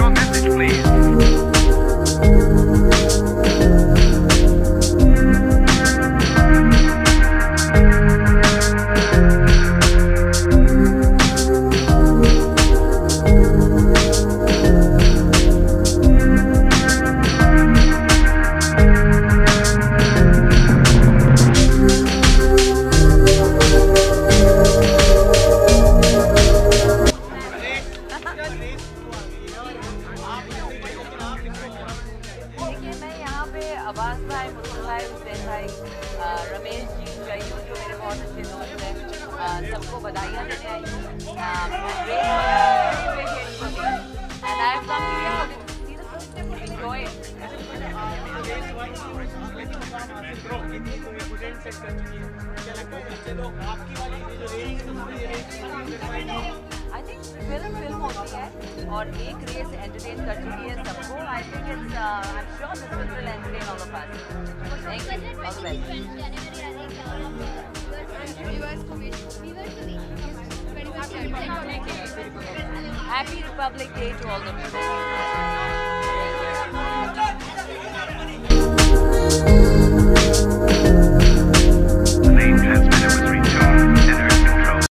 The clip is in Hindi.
your message, please. देखिए मैं यहाँ पे अब्बास भाई, मुस्लिम भाई, हुसैन भाई, रमेश जी, कयूं जो मेरे बहुत अच्छे दोस्त हैं, सबको बधाइयाँ देने आई हूँ। And I have come here to see the film, enjoy it. I think film होती है और एक रेस एंटरटेन कर चुकी है सबको. I think it's I'm sure this will entertain all of us. Thank you. All the best. Happy Republic Day to all of you.